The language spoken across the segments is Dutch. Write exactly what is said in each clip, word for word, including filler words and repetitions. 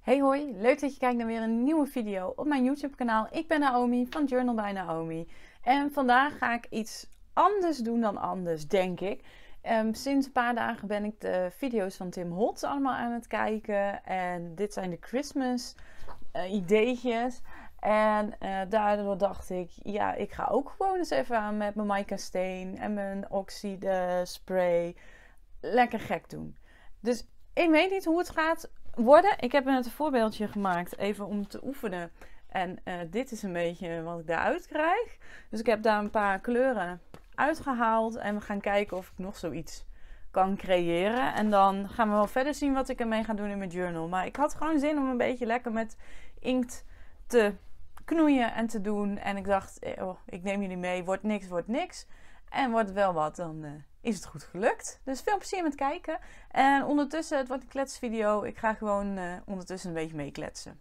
Hey hoi, leuk dat je kijkt naar weer een nieuwe video op mijn YouTube kanaal. Ik ben Naomi van Journal by Naomi. En vandaag ga ik iets anders doen dan anders, denk ik. Um, sinds een paar dagen ben ik de video's van Tim Holtz allemaal aan het kijken. En dit zijn de Christmas uh, ideetjes. En uh, daardoor dacht ik, ja, ik ga ook gewoon eens even aan met mijn mica steen en mijn oxide spray lekker gek doen. Dus ik weet niet hoe het gaat worden. Ik heb net een voorbeeldje gemaakt, even om te oefenen. En uh, dit is een beetje wat ik daaruit krijg. Dus ik heb daar een paar kleuren uitgehaald. En we gaan kijken of ik nog zoiets kan creëren. En dan gaan we wel verder zien wat ik ermee ga doen in mijn journal. Maar ik had gewoon zin om een beetje lekker met inkt te knoeien en te doen. En ik dacht, oh, ik neem jullie mee. Wordt niks, wordt niks. En wordt wel wat, dan uh, is het goed gelukt. Dus veel plezier met kijken. En ondertussen, het wordt een kletsvideo. Ik ga gewoon uh, ondertussen een beetje meekletsen.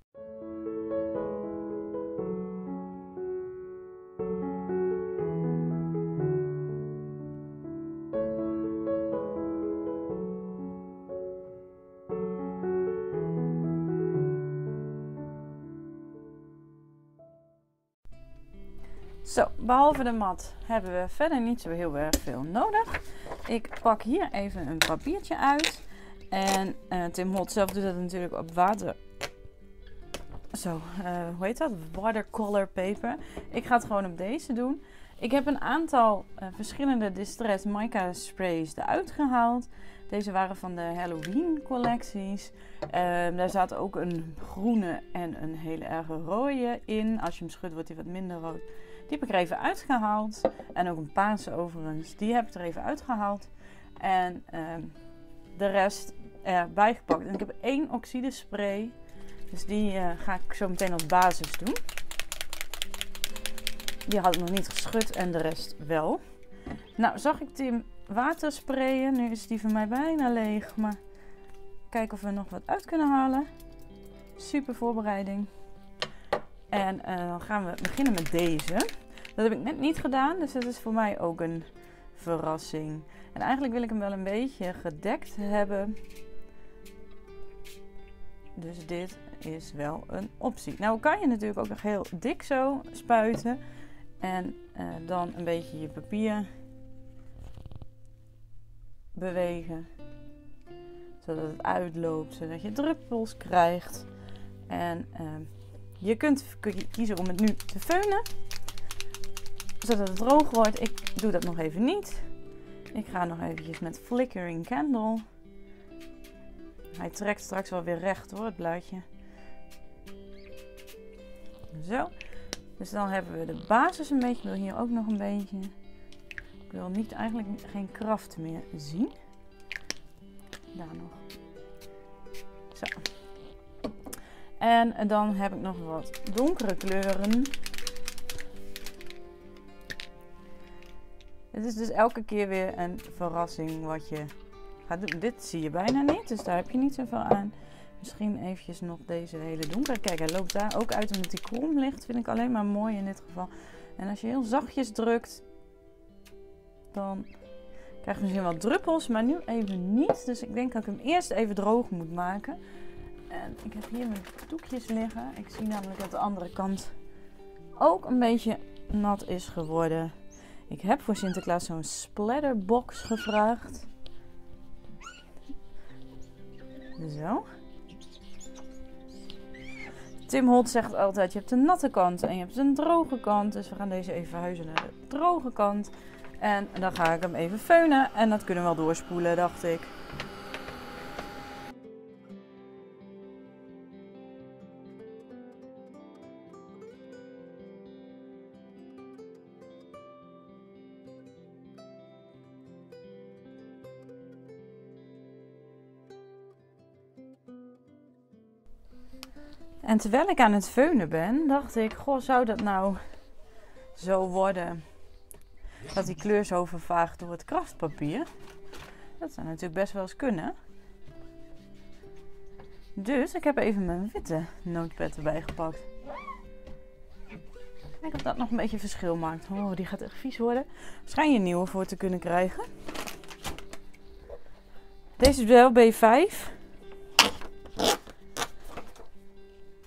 Zo, behalve de mat hebben we verder niet zo heel erg veel nodig. Ik pak hier even een papiertje uit. En uh, Tim Holtz zelf doet dat natuurlijk op water. Zo, uh, hoe heet dat? Watercolor paper. Ik ga het gewoon op deze doen. Ik heb een aantal uh, verschillende Distress mica sprays eruit gehaald. Deze waren van de Halloween collecties. Uh, daar zat ook een groene en een hele erg rode in. Als je hem schudt wordt hij wat minder rood. Die heb ik er even uitgehaald. En ook een paarse overigens. Die heb ik er even uitgehaald. En uh, de rest erbij gepakt. En ik heb één oxide spray. Dus die uh, ga ik zo meteen als basis doen. Die had ik nog niet geschud en de rest wel. Nou, zag ik Tim water sprayen. Nu is die van mij bijna leeg. Maar kijken of we nog wat uit kunnen halen. Super voorbereiding. En uh, dan gaan we beginnen met deze. Dat heb ik net niet gedaan, dus dat is voor mij ook een verrassing. En eigenlijk wil ik hem wel een beetje gedekt hebben. Dus dit is wel een optie. Nou kan je natuurlijk ook nog heel dik zo spuiten. En uh, dan een beetje je papier bewegen. Zodat het uitloopt, zodat je druppels krijgt. En uh, je kunt kiezen om het nu te feunen. Zodat het droog wordt. Ik doe dat nog even niet. Ik ga nog eventjes met Flickering Candle. Hij trekt straks wel weer recht hoor, het blaadje. Zo. Dus dan hebben we de basis een beetje. Ik wil hier ook nog een beetje. Ik wil niet, eigenlijk geen kracht meer zien. Daar nog. Zo. En dan heb ik nog wat donkere kleuren. Het is dus elke keer weer een verrassing wat je gaat doen. Dit zie je bijna niet, dus daar heb je niet zoveel aan. Misschien eventjes nog deze hele donkere. Kijk, hij loopt daar ook uit omdat hij krom ligt. Vind ik alleen maar mooi in dit geval. En als je heel zachtjes drukt, dan krijg je misschien wat druppels, maar nu even niet. Dus ik denk dat ik hem eerst even droog moet maken. En ik heb hier mijn doekjes liggen. Ik zie namelijk dat de andere kant ook een beetje nat is geworden. Ik heb voor Sinterklaas zo'n splatterbox gevraagd. Zo. Tim Holtz zegt altijd, je hebt een natte kant en je hebt een droge kant. Dus we gaan deze even verhuizen naar de droge kant. En dan ga ik hem even feunen. En dat kunnen we wel doorspoelen, dacht ik. En terwijl ik aan het feunen ben, dacht ik, goh, zou dat nou zo worden dat die kleur zo vervaagt door het kraftpapier? Dat zou natuurlijk best wel eens kunnen. Dus ik heb even mijn witte notepad erbij gepakt. Kijk of dat nog een beetje verschil maakt. Oh, die gaat echt vies worden. Schijn je een nieuwe voor te kunnen krijgen. Deze is wel B vijf.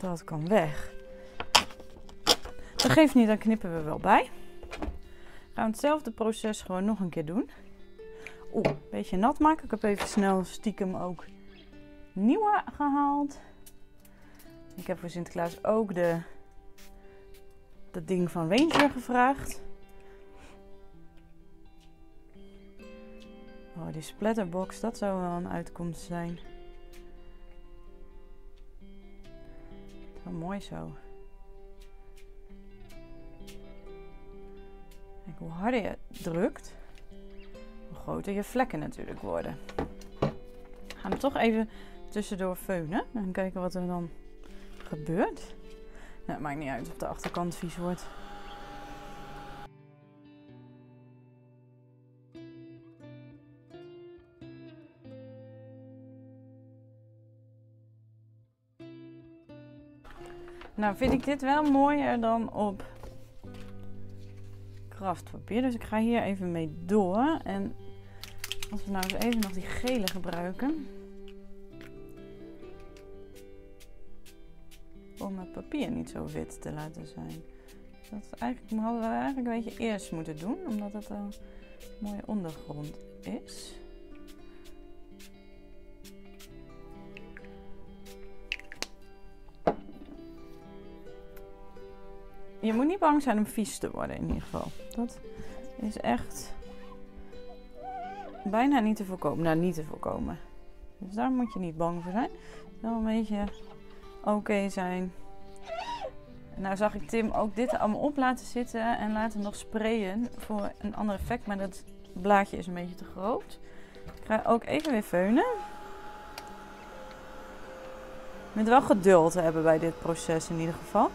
Dat kan weg. Dat geeft niet, dan knippen we wel bij. Gaan we hetzelfde proces gewoon nog een keer doen. Oeh, een beetje nat maken. Ik heb even snel stiekem ook nieuwe gehaald. Ik heb voor Sinterklaas ook de, dat ding van Ranger gevraagd. Oh, die splatterbox, dat zou wel een uitkomst zijn. Zo mooi zo. Kijk, hoe harder je drukt, hoe groter je vlekken natuurlijk worden. We gaan hem toch even tussendoor feunen en kijken wat er dan gebeurt. Nou, het maakt niet uit of de achterkant vies wordt. Nou vind ik dit wel mooier dan op kraftpapier. Dus ik ga hier even mee door. En als we nou eens even nog die gele gebruiken. Om het papier niet zo wit te laten zijn. Dat eigenlijk, hadden we eigenlijk een beetje eerst moeten doen. Omdat het een mooie ondergrond is. Je moet niet bang zijn om vies te worden in ieder geval. Dat is echt bijna niet te voorkomen. Nou, niet te voorkomen. Dus daar moet je niet bang voor zijn. Het moet wel een beetje oké okay zijn. Nou zag ik Tim ook dit allemaal op laten zitten en laten nog sprayen voor een ander effect. Maar dat blaadje is een beetje te groot. Ik ga ook even weer feunen. Je moet wel geduld hebben bij dit proces in ieder geval.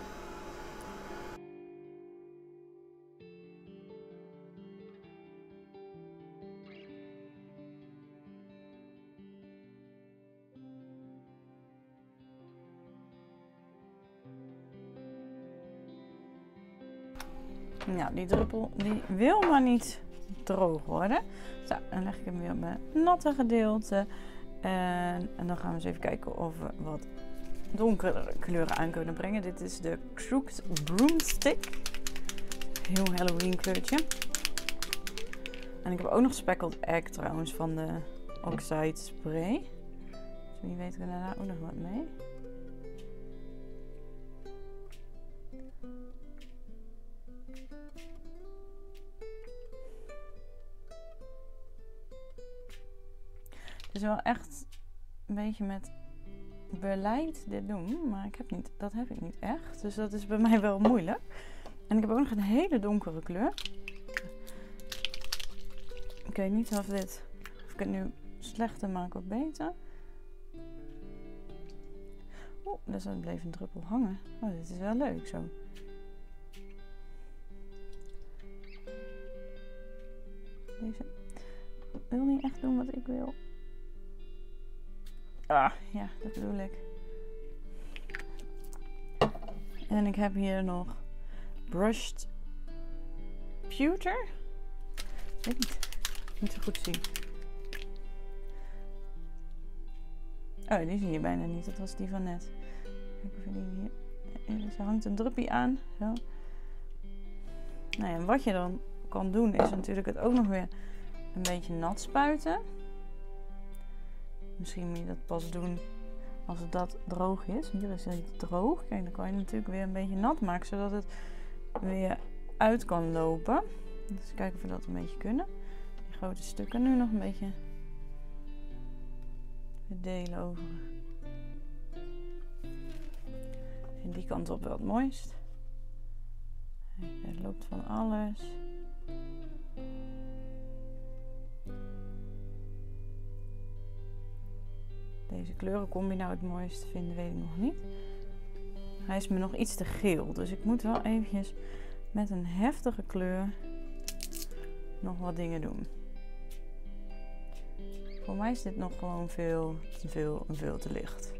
Nou, die druppel die wil maar niet droog worden. Zo, dan leg ik hem weer op mijn natte gedeelte. En, en dan gaan we eens even kijken of we wat donkere kleuren aan kunnen brengen. Dit is de Crooked Broomstick. Heel Halloween kleurtje. En ik heb ook nog Speckled Egg trouwens van de Oxide Spray. Dus wie weet kunnen we daar ook nog wat mee. Het is wel echt een beetje met beleid dit doen, maar ik heb niet, dat heb ik niet echt. Dus dat is bij mij wel moeilijk. En ik heb ook nog een hele donkere kleur. Ik weet niet of, dit, of ik het nu slechter maak of beter. Oeh, dus er bleef een druppel hangen. Oh, dit is wel leuk zo. Deze wil niet echt doen wat ik wil. Ah, ja, dat bedoel ik. En ik heb hier nog Brushed Pewter. Ik weet niet. Niet zo goed zien. Oh, die zie je bijna niet. Dat was die van net. Kijk of je die hier... Dus er hangt een druppie aan. Zo. Nou ja, en wat je dan kan doen is natuurlijk het ook nog weer een beetje nat spuiten. Misschien moet je dat pas doen als het dat droog is. Hier is het droog. Kijk, dan kan je natuurlijk weer een beetje nat maken, zodat het weer uit kan lopen. Dus kijken of we dat een beetje kunnen. Die grote stukken nu nog een beetje verdelen over. En die kant op wel het mooist. Het loopt van alles. Deze kleurencombi nou het mooiste vinden, weet ik nog niet. Hij is me nog iets te geel, dus ik moet wel eventjes met een heftige kleur nog wat dingen doen. Voor mij is dit nog gewoon veel te veel en veel te licht.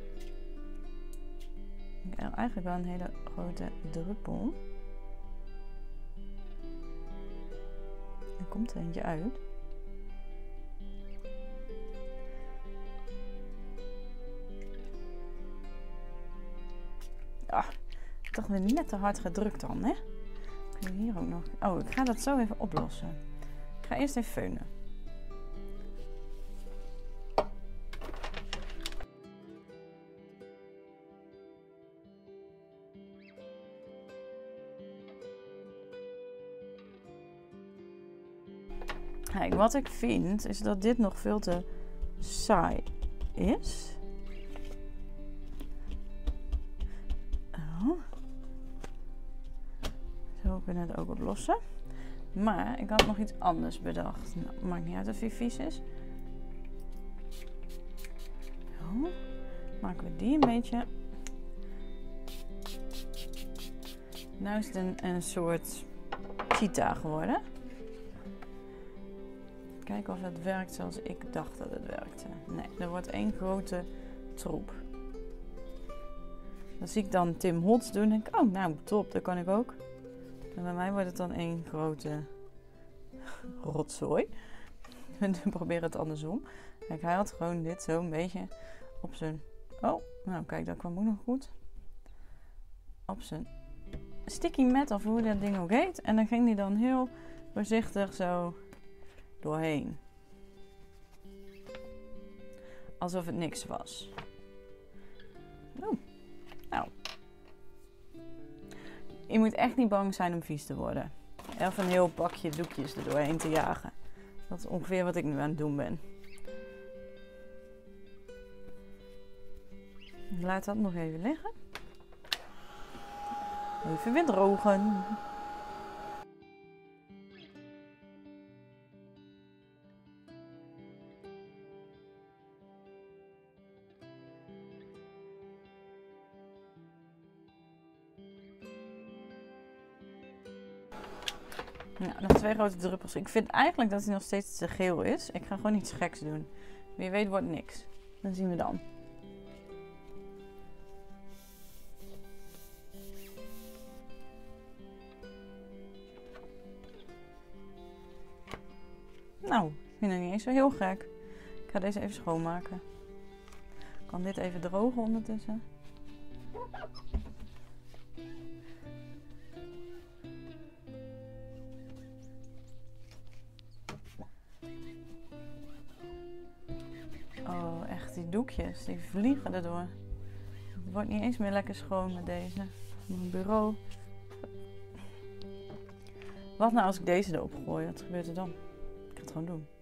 Ik heb eigenlijk wel een hele grote druppel. Er komt er eentje uit. Toch weer net te hard gedrukt dan, hè? Kun je hier ook nog... Oh, ik ga dat zo even oplossen. Ik ga eerst even feunen. Kijk, wat ik vind is dat dit nog veel te saai is. Oh. Zo kunnen we het ook oplossen. Maar ik had nog iets anders bedacht. Nou, maakt niet uit of hij vies is. Zo. Maken we die een beetje. Nou is het een, een soort cheetah geworden. Kijken of het werkt zoals ik dacht dat het werkte. Nee, er wordt één grote troep. Dan zie ik dan Tim Holtz doen en denk ik, oh nou top, dat kan ik ook. En bij mij wordt het dan één grote rotzooi. En dan proberen het andersom. Kijk, hij had gewoon dit zo een beetje op zijn... Oh, nou kijk, dat kwam ook nog goed. Op zijn sticky mat, of hoe dat ding ook heet. En dan ging hij dan heel voorzichtig zo doorheen. Alsof het niks was. Oh, nou. Je moet echt niet bang zijn om vies te worden. Of een heel pakje doekjes er doorheen te jagen. Dat is ongeveer wat ik nu aan het doen ben. Laat dat nog even liggen. Even weer drogen. Ja, nog twee grote druppels. Ik vind eigenlijk dat hij nog steeds te geel is. Ik ga gewoon iets geks doen. Wie weet wordt niks. Dan zien we dan. Nou, ik vind het niet eens zo heel gek. Ik ga deze even schoonmaken. Ik kan dit even drogen ondertussen. Oh, echt die doekjes, die vliegen erdoor. Het wordt niet eens meer lekker schoon met deze. Mijn bureau. Wat nou als ik deze erop gooi? Wat gebeurt er dan? Ik ga het gewoon doen.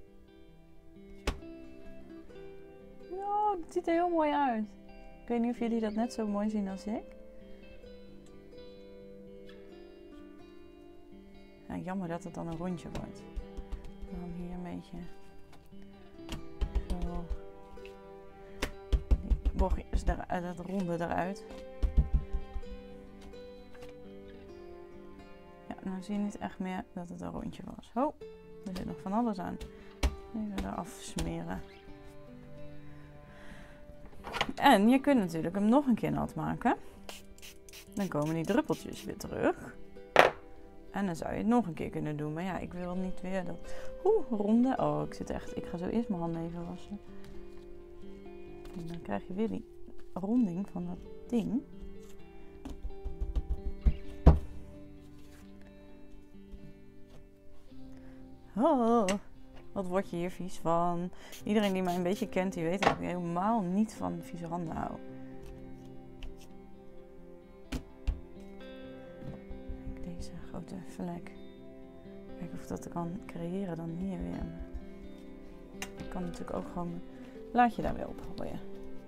Oh, dat ziet er heel mooi uit. Ik weet niet of jullie dat net zo mooi zien als ik. Ja, jammer dat het dan een rondje wordt. Dan hier een beetje. Zo. Die bochtjes, dat ronde eruit. Ja, nou zie je niet echt meer dat het een rondje was. Oh, er zit nog van alles aan. Even eraf smeren. En je kunt natuurlijk hem nog een keer nat maken. Dan komen die druppeltjes weer terug. En dan zou je het nog een keer kunnen doen. Maar ja, ik wil niet weer dat... Oeh, ronde. Oh, ik zit echt... Ik ga zo eerst mijn handen even wassen. En dan krijg je weer die ronding van dat ding. Oh, wat word je hier vies van? Iedereen die mij een beetje kent, die weet dat ik helemaal niet van vieze handen hou. Deze grote vlek. Kijken of ik dat kan creëren dan hier weer. Ik kan natuurlijk ook gewoon mijn blaadje daar weer op gooien.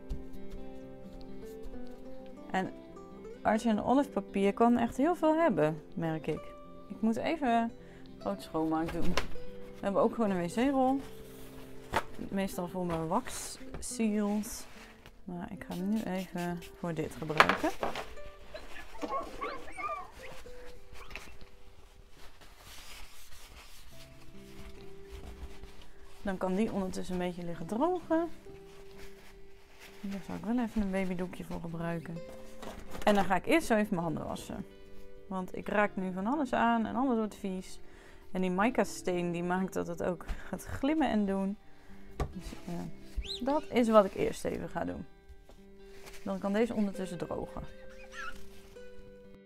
En als je een olifpapier kan echt heel veel hebben, merk ik. Ik moet even groot schoonmaak doen. We hebben ook gewoon een wc-rol. Meestal voor mijn wax seals. Maar ik ga hem nu even voor dit gebruiken. Dan kan die ondertussen een beetje liggen drogen. Daar zou ik wel even een babydoekje voor gebruiken. En dan ga ik eerst zo even mijn handen wassen. Want ik raak nu van alles aan en alles wordt vies. En die mica steen die maakt dat het ook gaat glimmen en doen. Dus uh, dat is wat ik eerst even ga doen. Dan kan deze ondertussen drogen.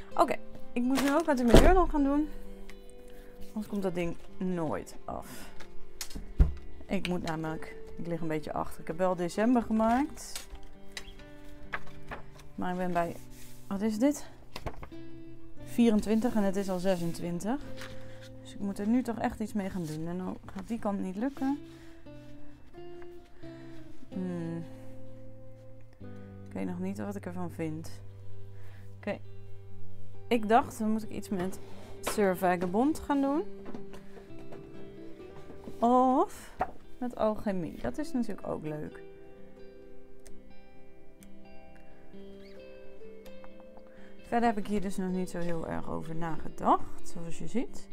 Oké, okay, ik moet nu ook wat in mijn journal gaan doen. Anders komt dat ding nooit af. Ik moet namelijk, ik lig een beetje achter. Ik heb wel december gemaakt. Maar ik ben bij, wat is dit? vierentwintig en het is al zesentwintig. Dus ik moet er nu toch echt iets mee gaan doen. En dan gaat die kant niet lukken. Hmm. Ik weet nog niet wat ik ervan vind. Oké. Okay. Ik dacht, dan moet ik iets met Sir Vagabond gaan doen. Of met alchemie. Dat is natuurlijk ook leuk. Verder heb ik hier dus nog niet zo heel erg over nagedacht, zoals je ziet.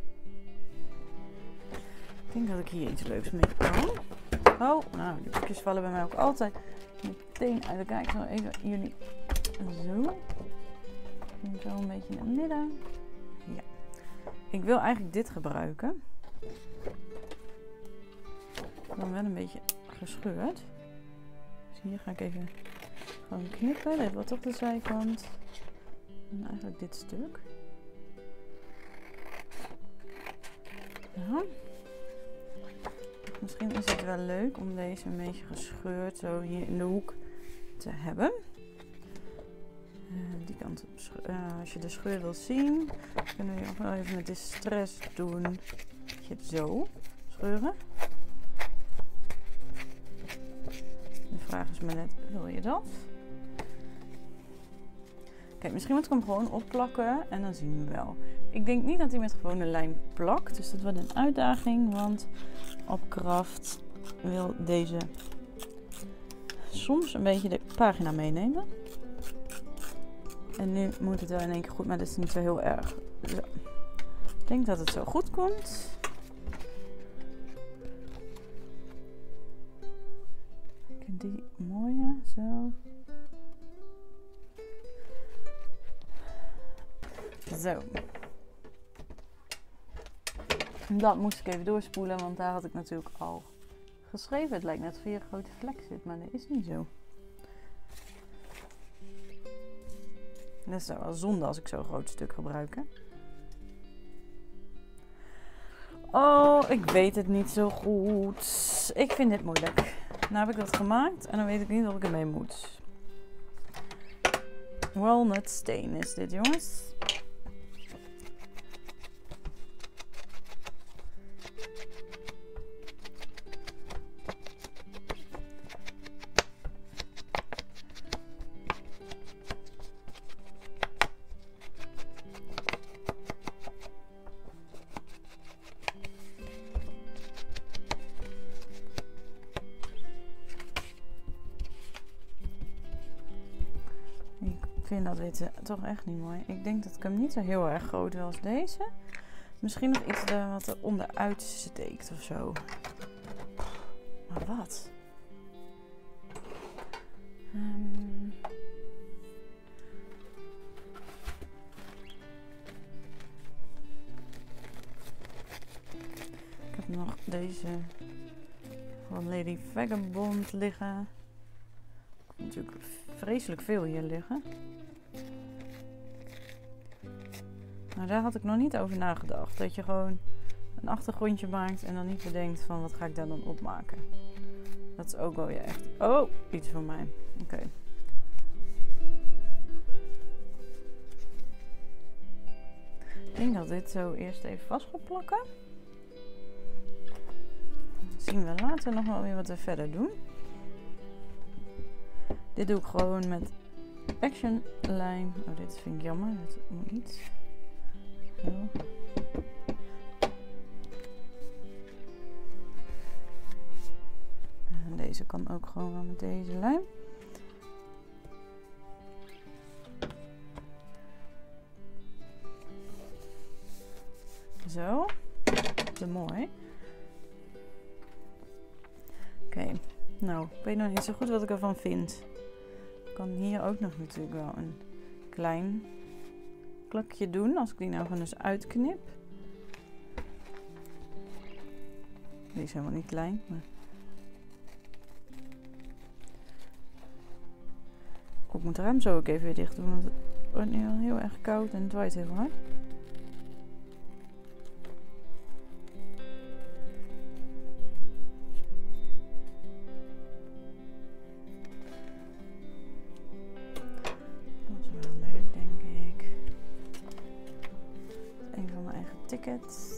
Ik denk dat ik hier iets leuks mee kan. Oh, nou, die boekjes vallen bij mij ook altijd meteen uit elkaar. Ik zal even jullie zo. En zo een beetje naar midden. Ja. Ik wil eigenlijk dit gebruiken. Dan wel een beetje gescheurd. Dus hier ga ik even gewoon knippen. Dit wordt toch de zijkant. En eigenlijk dit stuk. Ja. Misschien is het wel leuk om deze een beetje gescheurd zo hier in de hoek te hebben. Uh, die kant op, uh, als je de scheur wil zien, kunnen we nog wel even met distress doen. Dat je het zo scheuren. De vraag is maar net, wil je dat? Kijk, misschien moet ik hem gewoon opplakken en dan zien we wel. Ik denk niet dat hij met gewone lijm plakt, dus dat wordt een uitdaging, want op Craft wil deze soms een beetje de pagina meenemen. En nu moet het wel in één keer goed, maar dat is niet zo heel erg. Zo. Ik denk dat het zo goed komt. Kijk, die mooie, zo. Zo. Dat moest ik even doorspoelen, want daar had ik natuurlijk al geschreven. Het lijkt net of hier een grote vlek zit, maar dat is niet zo. Dat is wel zonde als ik zo'n groot stuk gebruik. Hè? Oh, ik weet het niet zo goed. Ik vind dit moeilijk. Nou heb ik dat gemaakt en dan weet ik niet wat ik ermee moet. Walnut steen is dit, jongens. Ik vind dat witte toch echt niet mooi. Ik denk dat ik hem niet zo heel erg groot wil als deze. Misschien nog iets er, wat er onderuit steekt of zo. Maar wat? Um... Ik heb nog deze van Lady Vagabond liggen. Ik heb natuurlijk vreselijk veel hier liggen. Maar daar had ik nog niet over nagedacht. Dat je gewoon een achtergrondje maakt en dan niet bedenkt van wat ga ik daar dan opmaken. Dat is ook wel weer echt... Oh, iets van mij. Oké. Okay. Ik denk dat dit zo eerst even vast gaat plakken. Dan zien we later nog wel weer wat we verder doen. Dit doe ik gewoon met Action lijm. Oh, dit vind ik jammer. Dat moet niet. Zo. En deze kan ook gewoon wel met deze lijm. Zo. Te mooi. Oké. Okay. Nou, ik weet nog niet zo goed wat ik ervan vind. Ik kan hier ook nog natuurlijk wel een klein klokje doen. Als ik die nou gewoon eens uitknip. Die is helemaal niet klein. Maar... ik moet de ruim zo ook even weer dicht doen. Want wordt nu al heel erg koud en het waait heel hard. Dat is wel leuk, denk ik. Een van mijn eigen tickets.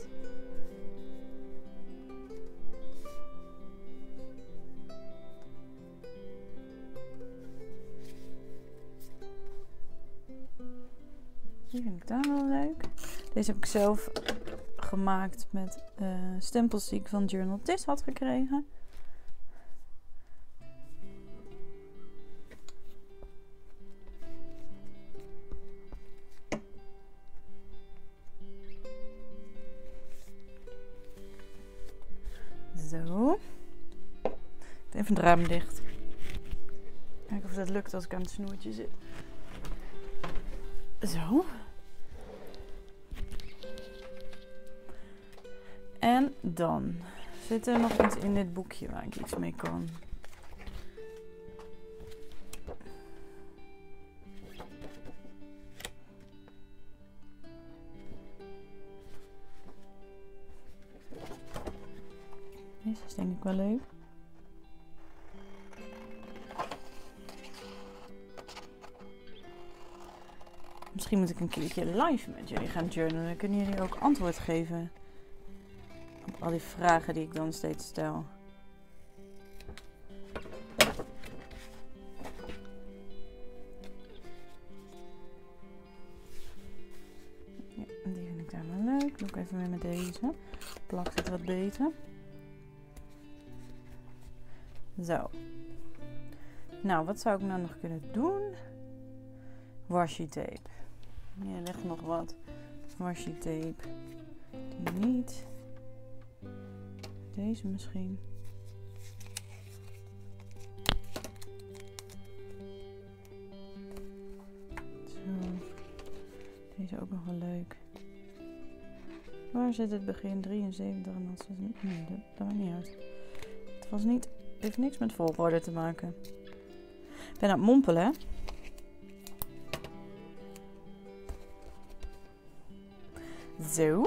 Die vind ik daar wel leuk. Deze heb ik zelf gemaakt met uh, stempels die ik van Journal Tis had gekregen. Zo. Even het raam dicht. Kijken of dat lukt als ik aan het snoertje zit. Zo. En dan zit er nog iets in dit boekje waar ik iets mee kan. Deze is denk ik wel leuk. Misschien moet ik een keertje live met jullie gaan journalen. Dan kunnen jullie ook antwoord geven op al die vragen die ik dan steeds stel. Ja, die vind ik daar wel leuk. Doe ik even weer met deze. Plakt het wat beter. Zo. Nou, wat zou ik nou nog kunnen doen? Washi tape. Hier ligt nog wat washi tape. Die niet. Deze misschien. Zo. Deze ook nog wel leuk. Waar zit het begin? drieënzeventig en dat is... Nee, dat, dat maakt niet uit. Het was niet... Het heeft niks met volgorde te maken. Ik ben aan het mompelen, hè? Zo.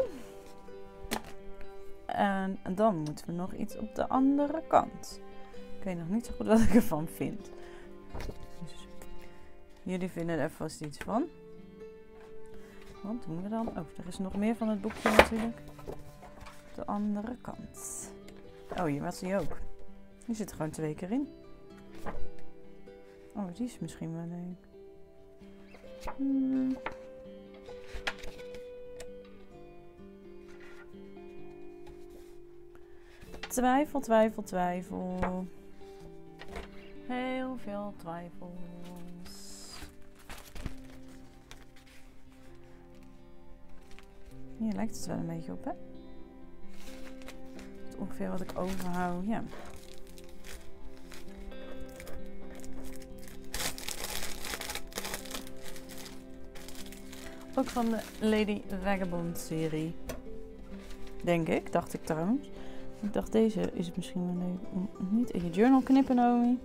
En dan moeten we nog iets op de andere kant. Ik weet nog niet zo goed wat ik ervan vind. Dus jullie vinden er vast iets van. Wat doen we dan? Oh, er is nog meer van het boekje natuurlijk. Op de andere kant. Oh, hier was die ook. Die zit er gewoon twee keer in. Oh, die is misschien wel leuk. Hmm. Twijfel, twijfel, twijfel. Heel veel twijfels. Hier lijkt het wel een beetje op, hè? Dat is ongeveer wat ik overhoud, ja. Ook van de Lady Vagabond serie. Denk ik, dacht ik trouwens. Ik dacht, deze is het misschien wel leuk om niet in je journal knippen, Naomi.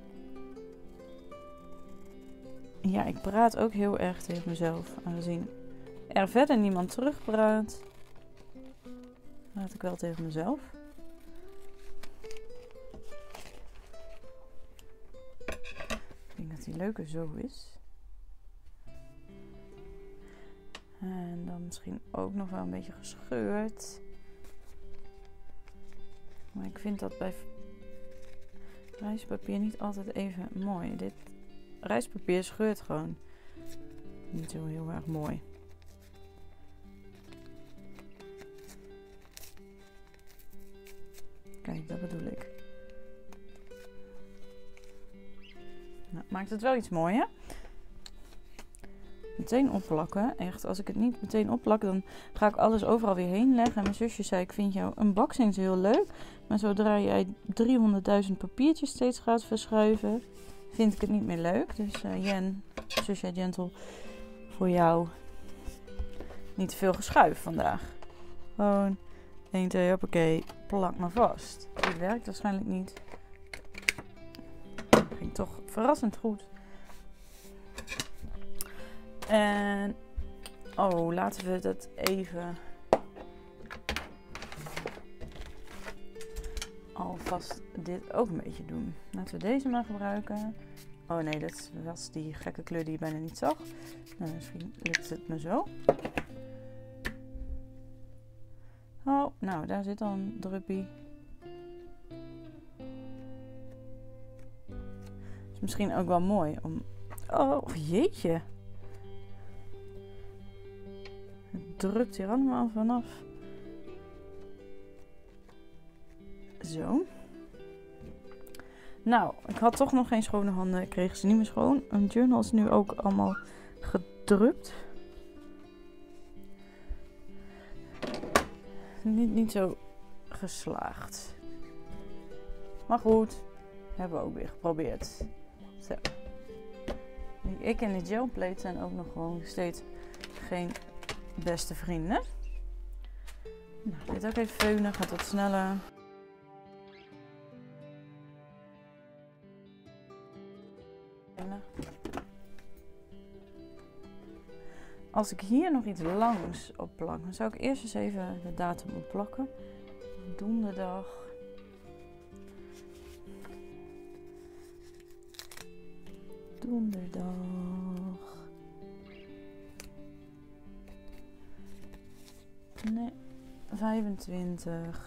Ja, ik praat ook heel erg tegen mezelf. Aangezien er verder niemand terugpraat, praat ik wel tegen mezelf. Ik denk dat die leuker zo is. En dan misschien ook nog wel een beetje gescheurd. Maar ik vind dat bij rijstpapier niet altijd even mooi. Dit rijstpapier scheurt gewoon niet zo heel erg mooi. Kijk, dat bedoel ik. Nou, maakt het wel iets mooier. Meteen opplakken. Echt, als ik het niet meteen opplak, dan ga ik alles overal weer heen leggen. En mijn zusje zei, ik vind jouw unboxings heel leuk. Maar zodra jij driehonderdduizend papiertjes steeds gaat verschuiven, vind ik het niet meer leuk. Dus uh, Jen, zusje Gentle, voor jou niet te veel geschuif vandaag. Gewoon één, twee, hoppakee, plak maar vast. Dit werkt waarschijnlijk niet. Ging toch verrassend goed. En oh, laten we dat even alvast dit ook een beetje doen. Laten we deze maar gebruiken. Oh nee, dat was die gekke kleur die je bijna niet zag. Nou, misschien lukt het me zo. Oh, nou, daar zit al een druppie. Is misschien ook wel mooi om... Oh, jeetje. Het drupt hier allemaal vanaf. Zo. Nou, ik had toch nog geen schone handen. Ik kreeg ze niet meer schoon. Een journal is nu ook allemaal gedrupt. Niet, niet zo geslaagd. Maar goed. Hebben we ook weer geprobeerd. Zo. Ik en de gelplate zijn ook nog gewoon steeds geen beste vrienden. Nou, dit ook even veunen. Gaat wat sneller. Als ik hier nog iets langs op plak, dan zou ik eerst eens even de datum op plakken. Donderdag. Donderdag. Nee, vijfentwintig.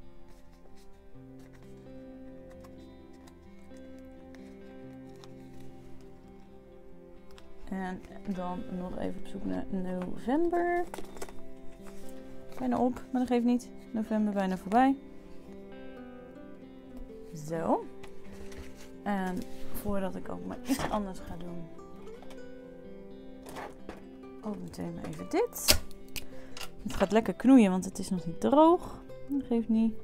En dan nog even op zoek naar november. Bijna op, maar dat geeft niet. November bijna voorbij. Zo. En voordat ik ook maar iets anders ga doen. Ook meteen maar even dit. Het gaat lekker knoeien, want het is nog niet droog. Dat geeft niet.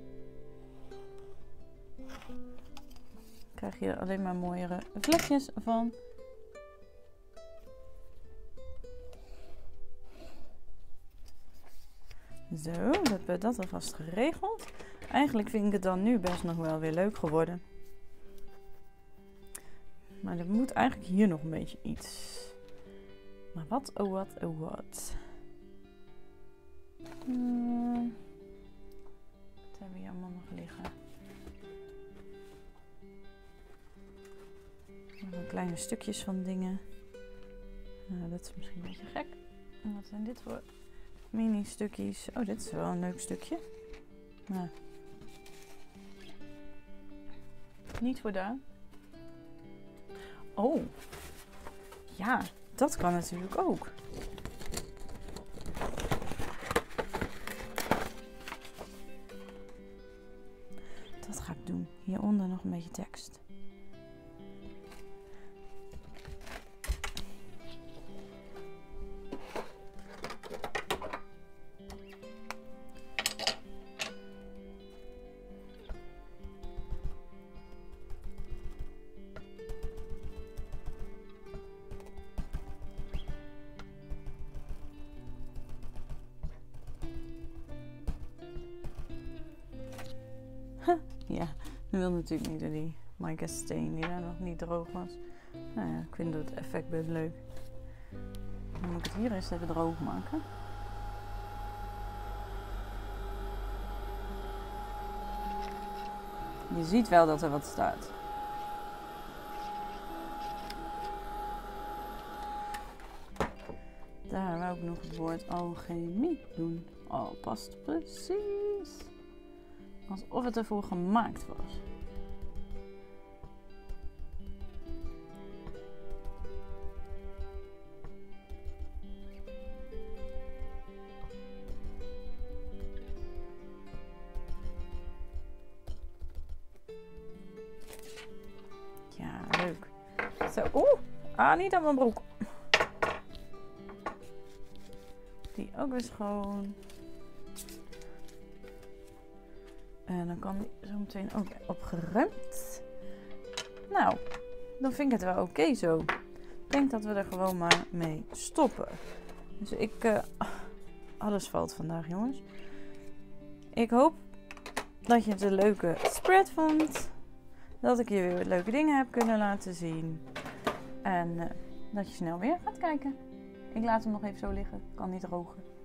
Dan krijg je er alleen maar mooiere vlekjes van. Zo, dat hebben we dat alvast geregeld. Eigenlijk vind ik het dan nu best nog wel weer leuk geworden. Maar er moet eigenlijk hier nog een beetje iets. Maar wat, oh wat, oh wat. Hmm. Wat hebben we hier allemaal nog liggen? Nog kleine stukjes van dingen. Nou, dat is misschien een beetje gek. En wat zijn dit voor mini stukjes? Oh, dit is wel een leuk stukje. Nou. Niet voor daar. Oh. Ja, dat kan natuurlijk ook. Dat ga ik doen. Hieronder nog een beetje tekst. Ja, nu wil natuurlijk niet door die mica steen die daar nog niet droog was. Nou ja, ik vind het effect best leuk. Dan moet ik het hier eens even droog maken. Je ziet wel dat er wat staat. Daar wou ik nog het woord alchemie doen. Oh, past precies. Alsof het ervoor gemaakt was. Ja, leuk. Zo, oeh, ah, niet aan mijn broek. Die ook weer schoon. En dan kan die zo meteen ook opgeruimd. Nou, dan vind ik het wel oké okay zo. Ik denk dat we er gewoon maar mee stoppen. Dus ik... Uh, alles valt vandaag, jongens. Ik hoop dat je het een leuke spread vond. Dat ik je weer leuke dingen heb kunnen laten zien. En uh, dat je snel weer gaat kijken. Ik laat hem nog even zo liggen. Kan niet drogen.